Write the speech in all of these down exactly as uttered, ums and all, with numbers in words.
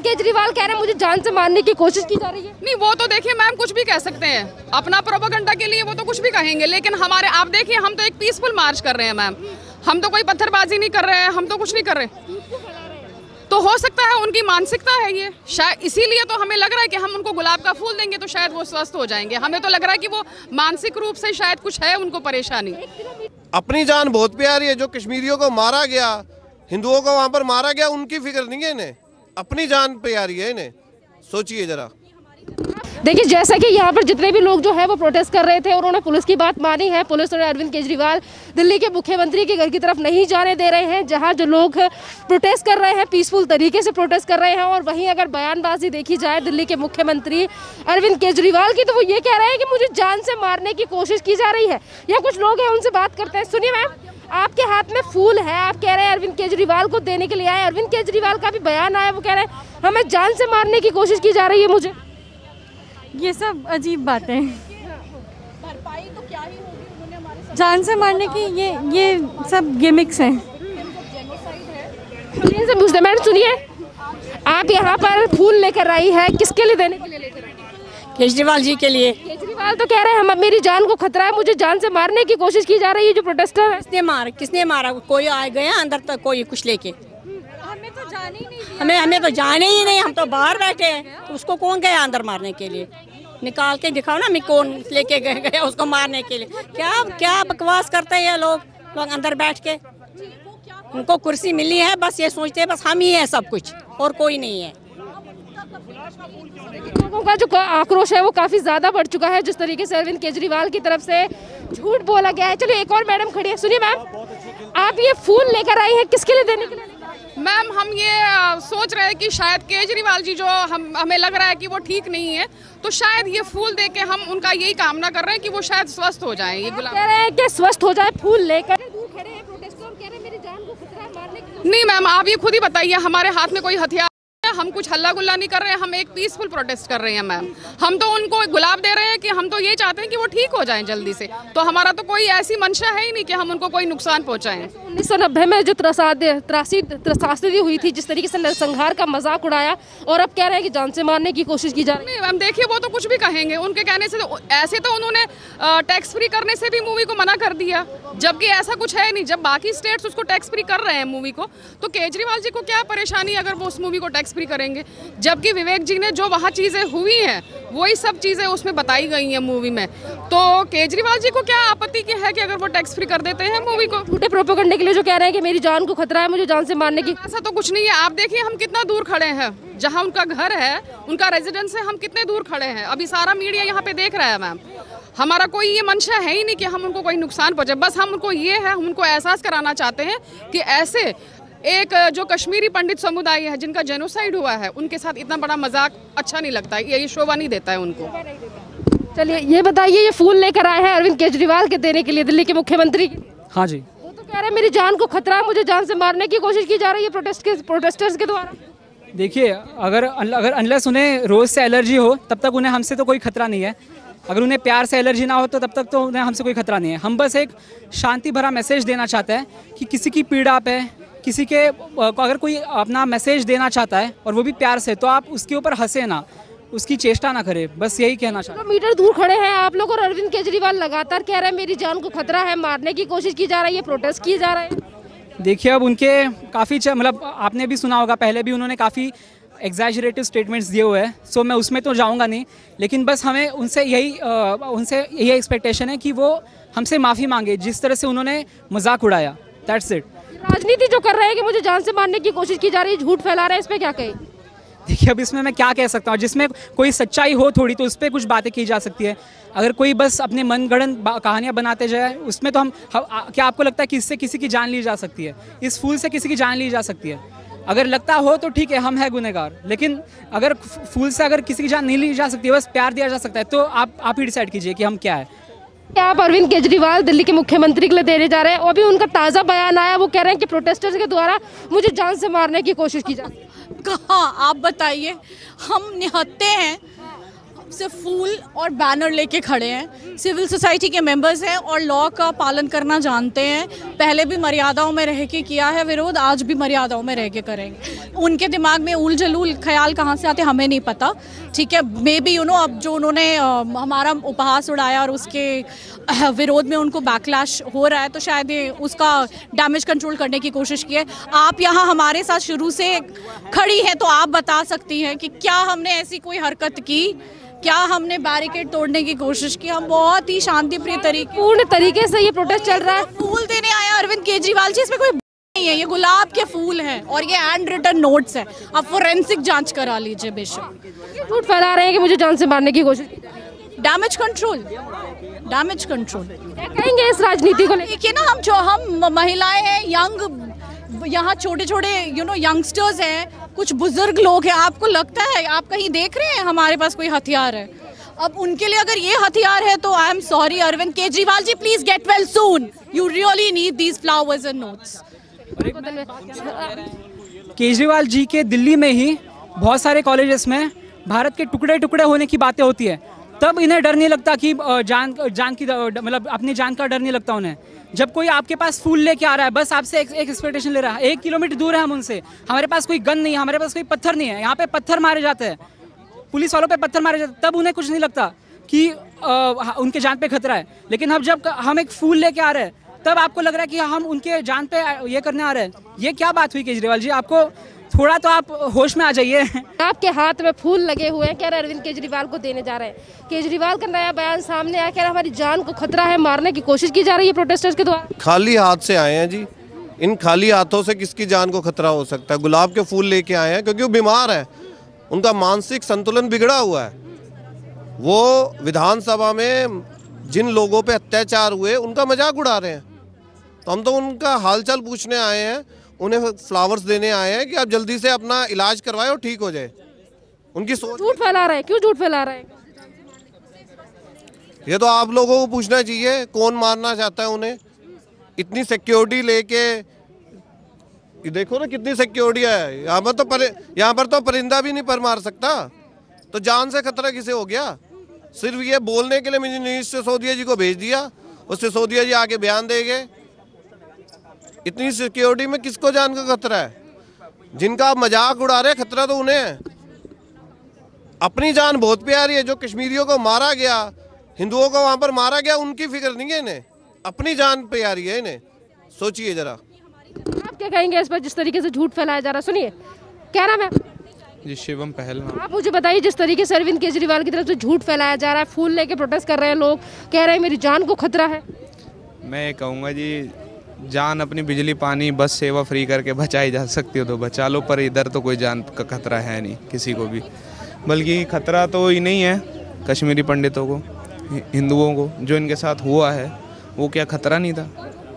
केजरीवाल कह रहे हैं मुझे जान से मारने की कोशिश की जा रही है। नहीं, वो तो देखिए मैम कुछ भी कह सकते हैं, अपना प्रोपेगेंडा के लिए वो तो कुछ भी कहेंगे, लेकिन हमारे आप देखिए हम तो एक पीसफुल मार्च कर रहे हैं मैम, हम तो कोई पत्थरबाजी नहीं कर रहे हैं, हम तो कुछ नहीं कर रहे। तो हो सकता है उनकी मानसिकता है ये, शायद इसीलिए तो हमें लग रहा है कि हम उनको गुलाब का फूल देंगे तो शायद वो स्वस्थ हो जाएंगे। हमें तो लग रहा है कि वो मानसिक रूप से शायद कुछ है उनको परेशानी। अपनी जान बहुत प्यारी है, जो कश्मीरियों को मारा गया, हिंदुओं को वहां पर मारा गया, उनकी फिक्र नहीं है इन्हें, अपनी जान प्यारी है इन्हें। सोचिए जरा। देखिए जैसा कि यहाँ पर जितने भी लोग जो है वो प्रोटेस्ट कर रहे थे और उन्होंने पुलिस की बात मानी है। पुलिस और अरविंद केजरीवाल दिल्ली के मुख्यमंत्री के घर की तरफ नहीं जाने दे रहे हैं, जहाँ जो लोग प्रोटेस्ट कर रहे हैं पीसफुल तरीके से प्रोटेस्ट कर रहे हैं। और वहीं अगर बयानबाजी देखी जाए दिल्ली के मुख्यमंत्री अरविंद केजरीवाल की, तो वो ये कह रहे हैं कि मुझे जान से मारने की कोशिश की जा रही है। या कुछ लोग हैं उनसे बात करते हैं। सुनिए मैम, आपके हाथ में फूल है, आप कह रहे हैं अरविंद केजरीवाल को देने के लिए आए। अरविंद केजरीवाल का भी बयान आया, वो कह रहे हैं हमें जान से मारने की कोशिश की जा रही है मुझे। ये सब अजीब बातें हैं। भरपाई तो क्या ही होगी, उन्होंने हमारे जान से मारने की ये ये सब गिमिक्स हैं। से पूछते मैडम, सुनिए आप यहाँ पर फूल लेकर आई है, किसके लिए देने के लिए लेकर आई? केजरीवाल जी के लिए। केजरीवाल तो कह रहे हैं हम मेरी जान को खतरा है, मुझे जान से मारने की कोशिश की जा रही है जो प्रोटेस्टर है। किसने मारा किसने मारा कोई आ गया अंदर तक, कोई कुछ लेके? हमें तो जाने ही नहीं हमें हमें तो जाने ही नहीं, हम तो बाहर बैठे हैं। तो उसको कौन गया अंदर मारने के लिए? निकाल के दिखाओ ना, मैं कौन लेके गए गया उसको मारने के लिए। क्या क्या बकवास करते हैं ये लोग लोग अंदर बैठ के। उनको कुर्सी मिली है, बस ये सोचते हैं बस हम ही हैं सब कुछ, और कोई नहीं है। लोगों का जो आक्रोश है वो काफी ज्यादा बढ़ चुका है, जिस तरीके से अरविंद केजरीवाल की तरफ से झूठ बोला गया है। चलिए एक और मैडम खड़ी है। सुनिए मैम, आप ये फूल लेकर आई हैं, किसके लिए देने के लिए? मैम हम ये सोच रहे हैं कि शायद केजरीवाल जी जो हम हमें लग रहा है कि वो ठीक नहीं है, तो शायद ये फूल देके हम उनका यही कामना कर रहे हैं कि वो शायद स्वस्थ हो जाएं। ये गुलाब कह रहे हैं कि स्वस्थ हो जाए, फूल लेकर खड़े हैं प्रोटेस्टर, कह रहे हैं मेरी जान को खतरा है, मारने की। नहीं मैम, आप ये खुद ही बताइए, हमारे हाथ में कोई हथियार, हम कुछ हल्ला गुल्ला नहीं कर रहे हैं, हम एक पीसफुल प्रोटेस्ट कर रहे हैं मैम। हम तो उनको गुलाब दे रहे हैं कि हम तो ये चाहते हैं कि वो ठीक हो जाएं जल्दी से। तो हमारा तो कोई ऐसी मंशा है ही नहीं कि हम उनको कोई नुकसान पहुंचाएं। उन्नीस सौ नब्बे में जो त्रासदी हुई थी, जिस तरीके से नरसंहार का मजाक उड़ाया, और अब कह रहे हैं कि जान से मारने की कोशिश की जा रही है। नहीं मैम देखिए, वो तो कुछ भी कहेंगे, उनके कहने से तो, ऐसे तो उन्होंने टैक्स फ्री करने से भी मूवी को मना कर दिया, जबकि ऐसा कुछ है नहीं। जब बाकी स्टेट्स उसको टैक्स फ्री कर रहे हैं मूवी को, तो केजरीवाल जी को क्या परेशानी अगर वो उस मूवी को टैक्स फ्री करेंगे? जबकि विवेक जी ने जो वहाँ चीजें हुई हैं वही सब चीजें उसमें बताई गई हैं मूवी में। तो केजरीवाल जी को क्या आपत्ति की है कि अगर वो टैक्स फ्री कर देते हैं मूवी को? झूठे प्रोपेगेंडे के लिए जो कह रहे हैं कि मेरी जान को खतरा है, मुझे जान से मारने की। ऐसा तो कुछ नहीं है। आप देखिए हम कितना दूर खड़े हैं, जहाँ उनका घर है, उनका रेजिडेंस है, हम कितने दूर खड़े हैं। अभी सारा मीडिया यहाँ पे देख रहा है मैम। हमारा कोई ये मंशा है ही नहीं कि हम उनको कोई नुकसान पहुंचे, बस हम उनको ये है, हम उनको एहसास कराना चाहते हैं कि ऐसे एक जो कश्मीरी पंडित समुदाय है जिनका जेनोसाइड हुआ है, उनके साथ इतना बड़ा मजाक अच्छा नहीं लगता है, ये शोभा नहीं देता है उनको। चलिए ये बताइए, ये फूल लेकर आए हैं अरविंद केजरीवाल के देने के लिए, दिल्ली के मुख्यमंत्री। हाँ जी। वो तो कह रहे हैं मेरी जान को खतरा है, मुझे जान से मारने की कोशिश की जा रही है प्रोटेस्ट के प्रोटेस्टर्स के द्वारा। देखिए, अगर अगर अनलेस उन्हें रोज़ से एलर्जी हो तब तक उन्हें हमसे तो कोई खतरा नहीं है। अगर उन्हें प्यार से एलर्जी ना हो तो तब तक तो उन्हें हमसे कोई खतरा नहीं है। हम बस एक शांति भरा मैसेज देना चाहते हैं कि किसी की पीड़ा पे, किसी के अगर कोई अपना मैसेज देना चाहता है और वो भी प्यार से, तो आप उसके ऊपर हंसे ना, उसकी चेष्टा ना करें, बस यही कहना चाहते हैं। मीटर दूर खड़े हैं आप लोग और अरविंद केजरीवाल लगातार कह रहे हैं मेरी जान को खतरा है, मारने की कोशिश की जा रही है, प्रोटेस्ट किए जा रहे हैं। देखिए, अब उनके काफ़ी मतलब आपने भी सुना होगा, पहले भी उन्होंने काफ़ी एग्जैजरेटिव स्टेटमेंट्स दिए हुए हैं, सो मैं उसमें तो जाऊंगा नहीं, लेकिन बस हमें उनसे यही उनसे यही एक्सपेक्टेशन है कि वो हमसे माफ़ी मांगे जिस तरह से उन्होंने मजाक उड़ाया। That's it. राजनीति जो कर रहे हैं कि मुझे जान से मारने की कोशिश की जा रही है, झूठ फैला रहे हैं, इस पे क्या कहें? देखिए, अब इसमें मैं क्या कह सकता हूँ, जिसमें कोई सच्चाई हो थोड़ी तो उस पर कुछ बातें की जा सकती है। अगर कोई बस अपने मनगढ़ंत कहानियाँ बनाते जाए, उसमें तो हम, क्या आपको लगता है कि इससे किसी की जान ली जा सकती है? इस फूल से किसी की जान ली जा सकती है? अगर लगता हो तो ठीक है, हम हैं गुनहगार, लेकिन अगर फूल से अगर किसी की जान नहीं ली जा सकती, बस प्यार दिया जा सकता है, तो आप आप ही डिसाइड कीजिए कि हम क्या है। आप अरविंद केजरीवाल दिल्ली के मुख्यमंत्री के लिए देने जा रहे हैं, और भी उनका ताज़ा बयान आया, वो कह रहे हैं कि प्रोटेस्टर्स के द्वारा मुझे जान से मारने की कोशिश की जा रही है। कहाँ आप बताइए, हम निहत्ते हैं, से फूल और बैनर लेके खड़े हैं। सिविल सोसाइटी के मेंबर्स हैं और लॉ का पालन करना जानते हैं। पहले भी मर्यादाओं में रह के किया है विरोध, आज भी मर्यादाओं में रह के करेंगे। उनके दिमाग में उल जलूल ख्याल कहाँ से आते हमें नहीं पता, ठीक है। मे बी यू नो अब जो उन्होंने आ, हमारा उपहास उड़ाया और उसके आ, विरोध में उनको बैकलैश हो रहा है, तो शायद ये उसका डैमेज कंट्रोल करने की कोशिश की है। आप यहाँ हमारे साथ शुरू से खड़ी हैं, तो आप बता सकती हैं कि क्या हमने ऐसी कोई हरकत की, क्या हमने बैरिकेड तोड़ने की कोशिश की? हम बहुत ही शांतिप्रिय तरीके पूर्ण तरीके से ये प्रोटेस्ट चल रहा है। फूल देने आया अरविंद केजरीवाल जी, इसमें कोई नहीं है, ये गुलाब के फूल हैं और ये हैंड रिटन नोट्स हैं। आप फोरेंसिक जांच करा लीजिए बेशक। झूठ फैला रहे हैं कि मुझे जान से मारने की कोशिश। डैमेज कंट्रोल, डैमेज कंट्रोल क्या कहेंगे इस राजनीति को? देखिए ना, हम जो हम महिलाएं हैं, यंग यहाँ छोटे छोटे यू नो यंगस्टर्स हैं, कुछ बुजुर्ग लोग हैं। आपको लगता है, आप कहीं देख रहे हैं हमारे पास कोई हथियार है? अब उनके लिए अगर ये हथियार है तो I am sorry Arvind Kejriwal ji, please get well soon. You really need these flowers and notes. Kejriwal ji के दिल्ली में ही बहुत सारे कॉलेजेस में भारत के टुकड़े टुकड़े होने की बातें होती है, तब इन्हें डर नहीं लगता कि जान जान की मतलब अपनी जान का डर नहीं लगता उन्हें। जब कोई आपके पास फूल लेके आ रहा है, बस आपसे एक एक्सपेक्टेशन ले रहा है, एक किलोमीटर दूर है हम उनसे, हमारे पास कोई गन नहीं है, हमारे पास कोई पत्थर नहीं है, यहाँ पे पत्थर मारे जाते हैं, पुलिस वालों पे पत्थर मारे जाते हैं, तब उन्हें कुछ नहीं लगता कि आ, उनके जान पे खतरा है। लेकिन अब जब हम एक फूल लेके आ रहे हैं, तब आपको लग रहा है कि हम उनके जान पे ये करने आ रहे हैं। ये क्या बात हुई केजरीवाल जी? आपको थोड़ा तो आप होश में आ जाइए। आपके हाथ में फूल लगे हुए हैं, कह रहे अरविंद केजरीवाल को देने जा रहे हैं। केजरीवाल का नया बयान सामने आया, कह रहा हमारी जान को खतरा है, मारने की कोशिश की जा रही है प्रोटेस्टर्स के द्वारा। खाली हाथ से आए हैं जी, इन खाली हाथों से किसकी जान को खतरा हो सकता है? गुलाब के फूल लेके आए हैं क्योंकि वो बीमार है, उनका मानसिक संतुलन बिगड़ा हुआ है। वो विधानसभा में जिन लोगों पे अत्याचार हुए उनका मजाक उड़ा रहे हैं, तो हम तो उनका हालचाल पूछने आए हैं, उन्हें फ्लावर्स देने आए हैं कि आप जल्दी से अपना इलाज करवाएं और ठीक हो जाए। उनकी सोच झूठ फैला रहे हैं, क्यों झूठ फैला रहे हैं? ये तो आप लोगों को पूछना चाहिए, कौन मारना चाहता है उन्हें? इतनी सिक्योरिटी लेके, ये देखो ना कितनी सिक्योरिटी है यहाँ पर, तो पर यहाँ पर तो परिंदा भी नहीं पर मार सकता, तो जान से खतरा किसे हो गया? सिर्फ ये बोलने के लिए मनीष सिसोदिया जी को भेज दिया, उस सिसोदिया जी आके बयान देंगे। इतनी सिक्योरिटी में किसको जान का खतरा है? जिनका आप मजाक उड़ा रहे, खतरा तो उन्हें है। अपनी जान बहुत प्यारी है। जो कश्मीरियों को मारा गया, हिंदुओं को वहां पर मारा गया, उनकी फिक्र नहीं है इन्हें, अपनी जान प्यारी है इन्हें। सोचिए जरा, आप क्या कहेंगे इस पर जिस तरीके से झूठ फैलाया जा रहा है? सुनिए, क्या नाम है जी? शिवम पहलवान। आप मुझे बताइए, जिस तरीके से अरविंद केजरीवाल की तरफ से झूठ फैलाया जा रहा है, फूल लेके प्रोटेस्ट कर रहे हैं लोग, कह रहे हैं मेरी जान को खतरा है। मैं ये कहूँगा जी, जान अपनी बिजली पानी बस सेवा फ्री करके बचाई जा सकती हो तो बचा लो, पर इधर तो कोई जान का खतरा है नहीं किसी को भी। बल्कि खतरा तो ही नहीं है कश्मीरी पंडितों को, हिंदुओं को, जो इनके साथ हुआ है वो क्या खतरा नहीं था?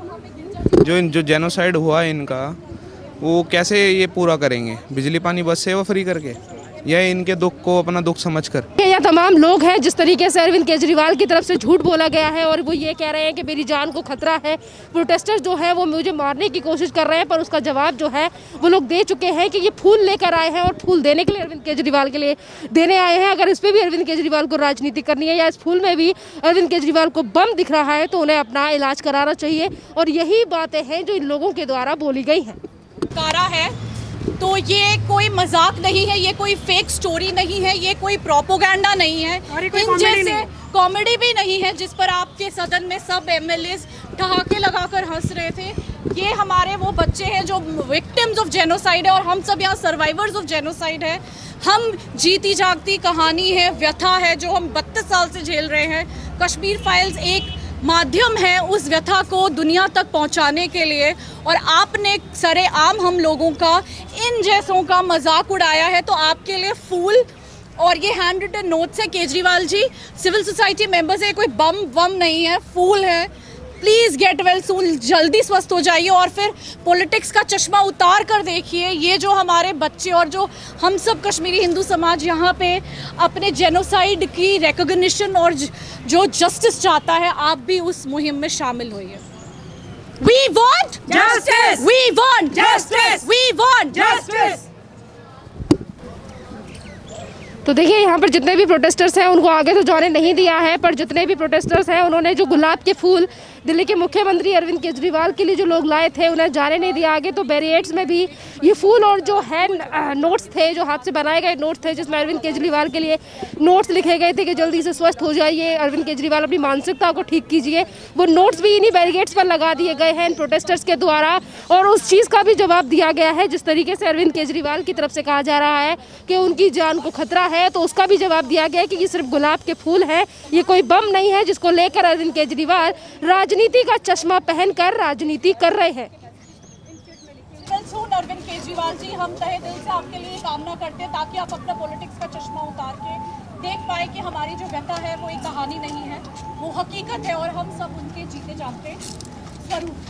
जो जो जेनोसाइड हुआ है इनका, वो कैसे ये पूरा करेंगे बिजली पानी बस सेवा फ्री करके, या इनके दुख को अपना दुख समझकर? ये तमाम लोग हैं जिस तरीके से अरविंद केजरीवाल की तरफ से झूठ बोला गया है और वो ये कह रहे हैं कि मेरी जान को खतरा है। प्रोटेस्टर्स जो है वो मुझे मारने की कोशिश कर रहे हैं, पर उसका जवाब जो है वो लोग दे चुके हैं कि ये फूल लेकर आए हैं और फूल देने के लिए अरविंद केजरीवाल के लिए देने आए हैं। अगर इस पर भी अरविंद केजरीवाल को राजनीति करनी है या इस फूल में भी अरविंद केजरीवाल को बम दिख रहा है, तो उन्हें अपना इलाज कराना चाहिए। और यही बातें हैं जो इन लोगों के द्वारा बोली गई हैं। है तो ये कोई मजाक नहीं है, ये कोई फेक स्टोरी नहीं है, ये कोई प्रोपोगंडा नहीं है, इन जैसे कॉमेडी भी नहीं है जिस पर आपके सदन में सब एमएलए ठहाके लगाकर हंस रहे थे। ये हमारे वो बच्चे हैं जो विक्टिम्स ऑफ जेनोसाइड है और हम सब यहाँ सर्वाइवर्स ऑफ जेनोसाइड है। हम जीती जागती कहानी है, व्यथा है जो हम बत्तीस साल से झेल रहे हैं। कश्मीर फाइल्स एक माध्यम है उस व्यथा को दुनिया तक पहुंचाने के लिए, और आपने सरेआम हम लोगों का, इन जैसों का मजाक उड़ाया है। तो आपके लिए फूल और ये हैंड रिटन नोट्स है Kejriwal ji, civil society members है, कोई बम वम नहीं है, फूल है। प्लीज़ गेट वेल सून, जल्दी स्वस्थ हो जाइए और फिर पॉलिटिक्स का चश्मा उतार कर देखिए। ये जो हमारे बच्चे और जो हम सब कश्मीरी हिंदू समाज यहाँ पे अपने जेनोसाइड की रिकॉग्निशन और जो जस्टिस चाहता है, आप भी उस मुहिम में शामिल होइए। We want justice. We want justice. We want justice. तो देखिए यहाँ पर जितने भी प्रोटेस्टर्स हैं उनको आगे तो जाने नहीं दिया है, पर जितने भी प्रोटेस्टर्स हैं उन्होंने जो गुलाब के फूल दिल्ली के मुख्यमंत्री अरविंद केजरीवाल के लिए जो लोग लाए थे उन्हें जाने नहीं दिया आगे। तो बैरियर्स में भी ये फूल और जो है नोट्स थे, जो हाथ से बनाए गए नोट्स थे जिसमें अरविंद केजरीवाल के लिए नोट्स लिखे गए थे कि जल्दी से स्वस्थ हो जाइए, अरविंद केजरीवाल अपनी मानसिकता को ठीक कीजिए, वो नोट्स भी इन्हीं बैरिकेड्स पर लगा दिए गए हैं इन प्रोटेस्टर्स के द्वारा। और उस चीज़ का भी जवाब दिया गया है जिस तरीके से अरविंद केजरीवाल की तरफ से कहा जा रहा है कि उनकी जान को खतरा है, तो उसका भी जवाब दिया गया कि ये सिर्फ गुलाब के फूल हैं, ये कोई बम नहीं है जिसको लेकर अरविंद केजरीवाल राजनीति का चश्मा पहनकर राजनीति कर रहे हैं। अरविंद केजरीवाल जी, हम तहे दिल से आपके लिए कामना करते हैं ताकि आप अपना पॉलिटिक्स का चश्मा उतार के देख पाए कि हमारी जो व्यथा है वो एक कहानी नहीं है, वो हकीकत है और हम सब उनके जीते जागते स्वरूप।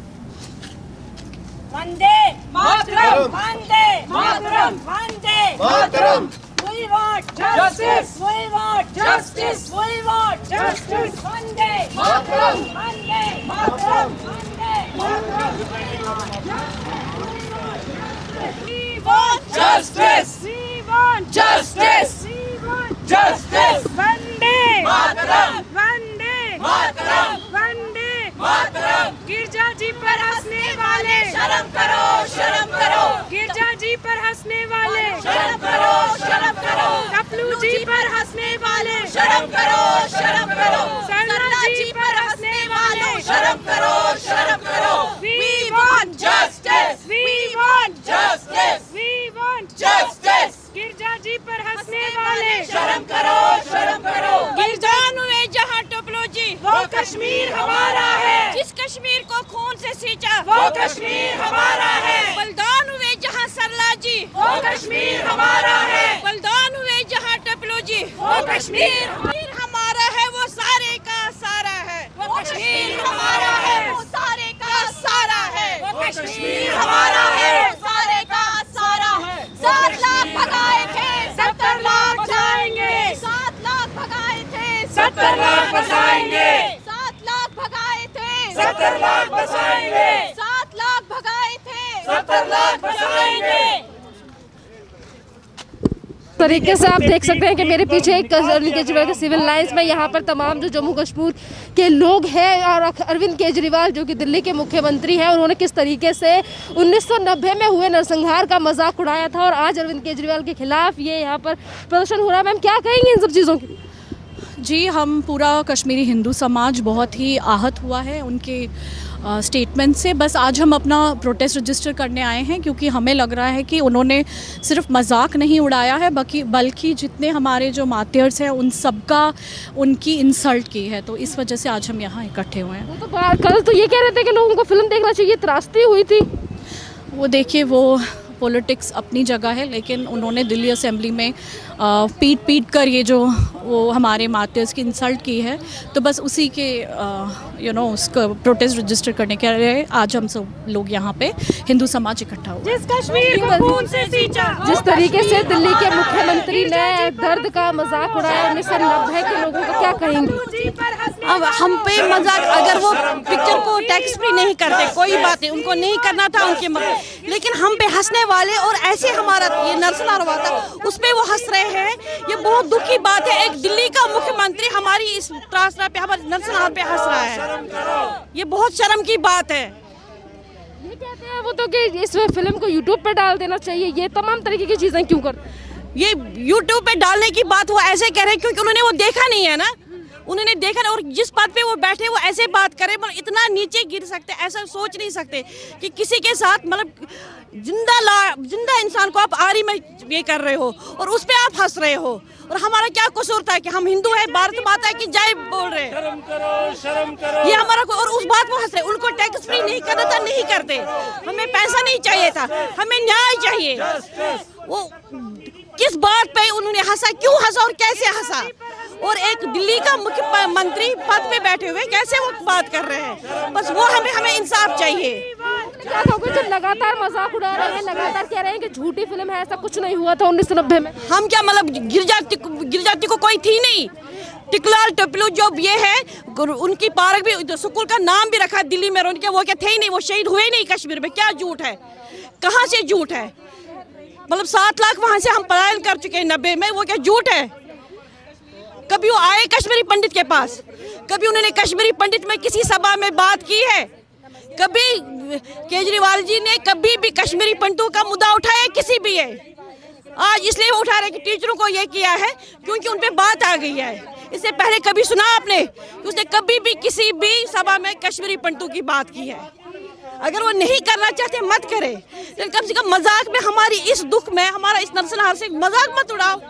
Vande Mataram, Vande Mataram, Vande Mataram. We want justice. We want justice. We want justice. Vande Mataram. Vande Mataram. Vande Mataram. We want justice. We want justice. We want justice. Vande Mataram. Vande Mataram. Vande Mataram. गिरजा जी पर हंसने वाले शर्म करो, शर्म करो। गिरजा जी पर हंसने वाले शर्म करो, शर्म करो। टपलू जी पर हंसने वाले शर्म करो, शर्म करो। सरला जी पर हंसने वाले शर्म करो, शर्म करो। We want justice. We want justice. We want justice. गिरजा जी पर हंसने वाले शर्म करो, शर्म करो। गिरजान हुए जहाँ टपलू जी, वो कश्मीर हमारा है। जिस कश्मीर को खून से सींचा, वो कश्मीर हमारा है। बलिदान हुए जहाँ सरला जी, वो कश्मीर हमारा है। बलिदान हुए जहाँ टपलू जी, वो कश्मीर हमारा है। वो सारे का सारा है, वो कश्मीर हमारा है। वो सारे का सारा है, वो कश्मीर हमारा है। सारे का सारा है। सात लाख भगाए थे, सत्तर लाख जाएंगे। सात लाख भगाए थे, सत्तर लाख बचाएंगे। सात लाख भगाए थे, सत्तर लाख बचाएंगे। सात लाख भगाए थे, सत्तर लाख बचाएंगे। तरीके से आप देख सकते हैं कि मेरे पीछे एक अरविंद केजरीवाल के सिविल लाइंस में यहाँ पर तमाम जो जम्मू कश्मीर के लोग हैं और अरविंद केजरीवाल जो कि दिल्ली के मुख्यमंत्री हैं, उन्होंने किस तरीके से उन्नीस सौ नब्बे में हुए नरसंहार का मजाक उड़ाया था और आज अरविंद केजरीवाल के खिलाफ ये यहाँ पर प्रदर्शन हो रहा है। मैम क्या कहेंगे इन सब चीज़ों की? जी, हम पूरा कश्मीरी हिंदू समाज बहुत ही आहत हुआ है उनके स्टेटमेंट से। बस आज हम अपना प्रोटेस्ट रजिस्टर करने आए हैं क्योंकि हमें लग रहा है कि उन्होंने सिर्फ मजाक नहीं उड़ाया है बल्कि बल्कि जितने हमारे जो मार्टियर्स हैं उन सब का उनकी इंसल्ट की है। तो इस वजह से आज हम यहाँ इकट्ठे हुए हैं। वो तो कल तो ये कह रहे थे कि लोगों को फिल्म देखना चाहिए, त्रासदी हुई थी। वो देखिए, वो पॉलिटिक्स अपनी जगह है, लेकिन उन्होंने दिल्ली असेंबली में आ, पीट पीट कर ये जो वो हमारे मार्टियर्स की इंसल्ट की है, तो बस उसी के यू नो उसका प्रोटेस्ट रजिस्टर करने के लिए आज हम सब लोग यहाँ पे हिंदू समाज इकट्ठा हुआ। जिस कश्मीर को खून से सींचा, जिस तरीके से दिल्ली के मुख्यमंत्री ने दर्द का मजाक उड़ाया उन्नीस सौ नब्बे के लोगों को, क्या कहेंगे? अब हम पे मजाक, अगर वो पिक्चर को टैक्स फ्री नहीं करते कोई बात नहीं, उनको नहीं करना था उनके मत, लेकिन हम पे हंसने वाले और ऐसे हमारा ये नरसंहार हुआ था उस पे वो हंस रहे हैं। ये बहुत दुख की बात है, एक दिल्ली का मुख्यमंत्री हमारी इस त्रासदी पे, हमारे नरसंहार पे हंस रहा है। ये बहुत शर्म की बात है। ये कहते हैं वो तो कि इस फिल्म को यूट्यूब पे डाल देना चाहिए, ये तमाम तरीके की चीजें क्यों कर? ये यूट्यूब पे डालने की बात वो ऐसे कह रहे हैं क्योंकि उन्होंने वो देखा नहीं है ना, उन्होंने देखा और जिस बात पे वो बैठे वो ऐसे बात करे, मतलब इतना नीचे गिर सकते, ऐसा सोच नहीं सकते कि किसी के साथ, मतलब जिंदा ला जिंदा इंसान को आप आरी में ये कर रहे हो और उस पे आप हंस रहे हो। और हमारा क्या कसूर था कि हम हिंदू है, भारत माता की जय बोल रहे हैं, शर्म करो, शर्म करो। ये हमारा, और उस बात को हंस रहे। उनको टैक्स फ्री नहीं करना था, नहीं करते। हमें पैसा नहीं चाहिए था, हमें न्याय चाहिए। वो किस बात पे उन्होंने हंसा, क्यों हंसा और कैसे हंसा, और एक दिल्ली का मुख्यमंत्री पद पे बैठे हुए कैसे वो बात कर रहे हैं, बस वो हमें हमें इंसाफ चाहिए। क्या कहोगे जब लगातार मजाक उड़ा रहे हैं, लगातार कह रहे हैं कि झूठी फिल्म है, ऐसा कुछ नहीं हुआ था उन्नीस सौ नब्बे में? हम क्या, मतलब गिरजाती गिरजाती को कोई थी नहीं। टिकलाल टपलू जो ये है, उनकी पार्क भी, स्कूल का नाम भी रखा दिल्ली में, उनके वो क्या थे ही नहीं, वो शहीद हुए नहीं कश्मीर में। क्या झूठ है, कहाँ से झूठ है? मतलब सात लाख वहाँ से हम पलायन कर चुके हैं नब्बे में, वो क्या झूठ है? कभी वो आए कश्मीरी पंडित के पास? कभी उन्होंने कश्मीरी पंडित में किसी सभा में बात की है? कभी केजरीवाल जी ने कभी भी कश्मीरी पंडितों का मुद्दा उठाया किसी भी है? आज इसलिए उठा रहे कि टीचरों को ये किया है क्योंकि उन पे बात आ गई है। इससे पहले कभी सुना आपने कि उसने कभी भी किसी भी सभा में कश्मीरी पंडितों की बात की है? अगर वो नहीं करना चाहते मत करे, लेकिन कम से कम मजाक में हमारी इस दुख में, हमारा इस नरसंहार से मजाक मत उड़ाओ।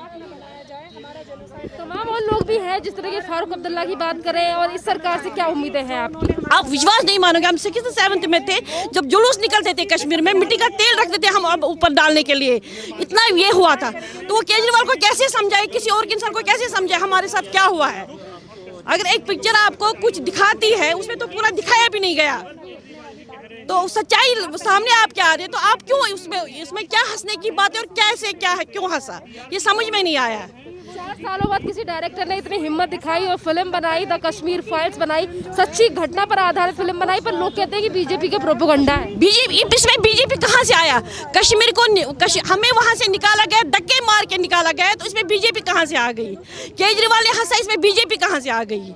तमाम और लोग भी हैं जिस तरह के फारूक अब्दुल्ला की बात करें, और इस सरकार से क्या उम्मीदें हैं आपकी? आप विश्वास नहीं मानोगे, हम सिक्स सेवन्थ में थे जब जुलूस निकलते थे कश्मीर में, मिट्टी का तेल रखते थे हम ऊपर डालने के लिए, इतना ये हुआ था। तो वो केजरीवाल को कैसे समझाए, किसी और के इंसान को कैसे समझाए हमारे साथ क्या हुआ है? अगर एक पिक्चर आपको कुछ दिखाती है, उसमें तो पूरा दिखाया भी नहीं गया, तो सच्चाई सामने आप क्या आ रही है, तो आप क्यों उसमें इसमें क्या हंसने की बात है और कैसे क्या है, क्यों हंसा, ये समझ में नहीं आया। चार सालों बाद किसी डायरेक्टर ने इतनी हिम्मत दिखाई और फिल्म बनाई, द कश्मीर फाइल्स बनाई, सच्ची घटना पर आधारित फिल्म बनाई, पर लोग कहते हैं कि बीजेपी का प्रोपेगेंडा है। बीजेपी, इसमें बीजेपी कहाँ से आया? कश्मीर को कश, हमें वहाँ से निकाला गया, धक्के मार के निकाला गया, तो इसमें बीजेपी कहाँ से आ गई? केजरीवाल ने हंसा, इसमें बीजेपी कहाँ से आ गई?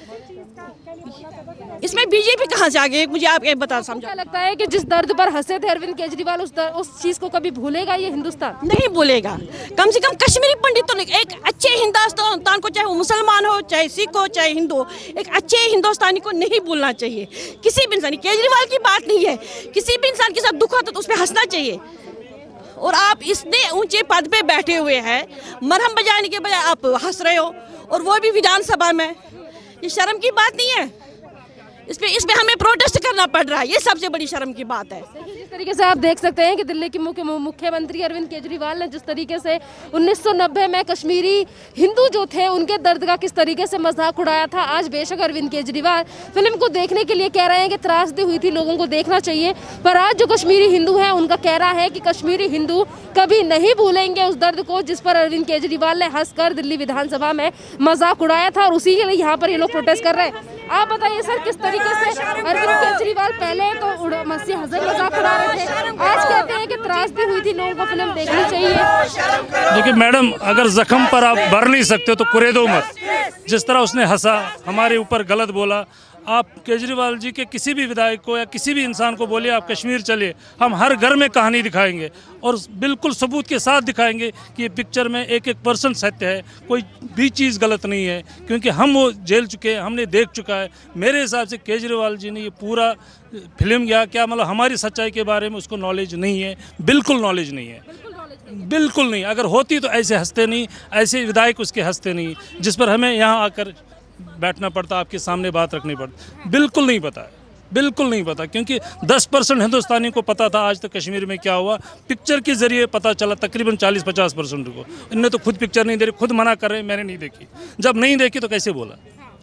इसमें बीजेपी कहाँ से आ गई? मुझे आप ये बता समझा। लगता है कि जिस दर्द पर हंसे थे अरविंद केजरीवाल, उस दर, उस चीज को कभी भूलेगा ये हिंदुस्तान? नहीं भूलेगा। कम से कम कश्मीरी पंडित तो एक अच्छे हिंदुस्तान को, चाहे वो मुसलमान हो, चाहे सिख हो, चाहे हिंदू, एक अच्छे हिंदुस्तानी को नहीं भूलना चाहिए किसी भी इंसान। केजरीवाल की बात नहीं है, किसी भी इंसान के साथ दुख होता तो उस पर हंसना चाहिए। और आप इतने ऊंचे पद पे बैठे हुए हैं, मरहम बजाने के बजाय आप हंस रहे हो, और वो भी विधानसभा में। ये शर्म की बात नहीं है? इस पे इस पे हमें प्रोटेस्ट करना पड़ रहा है, ये सबसे बड़ी शर्म की बात है। जिस तरीके से आप देख सकते हैं कि दिल्ली के मुख्य मुख्यमंत्री अरविंद केजरीवाल ने जिस तरीके से उन्नीस सौ नब्बे में कश्मीरी हिंदू जो थे उनके दर्द का किस तरीके से मजाक उड़ाया था, आज बेशक अरविंद केजरीवाल फिल्म को देखने के लिए कह रहे हैं कि त्रासदी हुई थी, लोगों को देखना चाहिए, पर आज जो कश्मीरी हिंदू हैं उनका कहना है कि कश्मीरी हिंदू कभी नहीं भूलेंगे उस दर्द को जिस पर अरविंद केजरीवाल ने हंसकर दिल्ली विधानसभा में मजाक उड़ाया था, और उसी के लिए यहाँ पर ये लोग प्रोटेस्ट कर रहे हैं। आप बताइए सर, किस तरीके से अरविंद केजरीवाल पहले तो मस्ती हंसर मजाक उड़ा रहे थे, आज कहते हैं कि त्रासदी हुई थी, लोगों को फिल्म देखनी चाहिए। देखिए मैडम, अगर जख्म पर आप भर नहीं सकते तो कुरेदो मत। जिस तरह उसने हंसा, हमारे ऊपर गलत बोला, आप केजरीवाल जी के किसी भी विधायक को या किसी भी इंसान को बोलिए आप कश्मीर चलिए, हम हर घर में कहानी दिखाएंगे और बिल्कुल सबूत के साथ दिखाएंगे कि ये पिक्चर में एक एक परसेंट सत्य है, कोई भी चीज़ गलत नहीं है, क्योंकि हम वो झेल चुके हैं, हमने देख चुका है। मेरे हिसाब से केजरीवाल जी ने ये पूरा फिल्म या क्या मतलब हमारी सच्चाई के बारे में उसको नॉलेज नहीं है, बिल्कुल नॉलेज नहीं है, बिल्कुल नहीं। अगर होती तो ऐसे हंसते नहीं, ऐसे विधायक उसके हंसते नहीं, जिस पर हमें यहाँ आकर बैठना पड़ता, आपके सामने बात रखनी पड़ती। बिल्कुल नहीं पता है, बिल्कुल नहीं पता, क्योंकि दस परसेंट हिंदुस्तानी को पता था आज तक कश्मीर में क्या हुआ, पिक्चर के जरिए पता चला तकरीबन चालीस पचास परसेंट को। इनने तो खुद पिक्चर नहीं दे रहे, खुद मना कर रहे हैं, मैंने नहीं देखी। जब नहीं देखी तो कैसे बोला?